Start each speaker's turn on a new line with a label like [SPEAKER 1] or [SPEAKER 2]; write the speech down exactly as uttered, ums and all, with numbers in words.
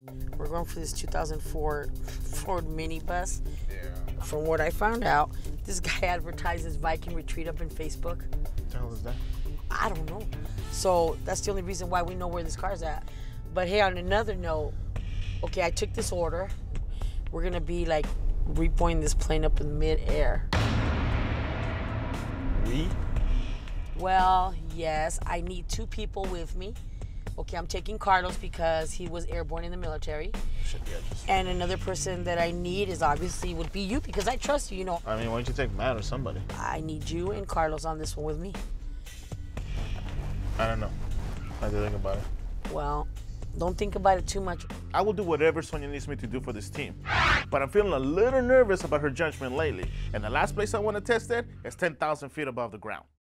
[SPEAKER 1] We're going for this two thousand four Ford minibus.
[SPEAKER 2] Yeah.
[SPEAKER 1] From what I found out, this guy advertises Viking Retreat up in Facebook.
[SPEAKER 2] What the hell is that?
[SPEAKER 1] I don't know. So that's the only reason why we know where this car's at. But hey, on another note, okay, I took this order. We're gonna be like repoing this plane up in mid-air.
[SPEAKER 2] We?
[SPEAKER 1] Well, yes, I need two people with me. Okay, I'm taking Carlos because he was airborne in the military.
[SPEAKER 2] Shit, yeah, just...
[SPEAKER 1] And another person that I need is obviously would be you because I trust you, you know.
[SPEAKER 2] I mean, why don't you take Matt or somebody?
[SPEAKER 1] I need you and Carlos on this one with me.
[SPEAKER 2] I don't know. I have to think about it.
[SPEAKER 1] Well, don't think about it too much.
[SPEAKER 2] I will do whatever Sonia needs me to do for this team. But I'm feeling a little nervous about her judgment lately. And the last place I want to test it is ten thousand feet above the ground.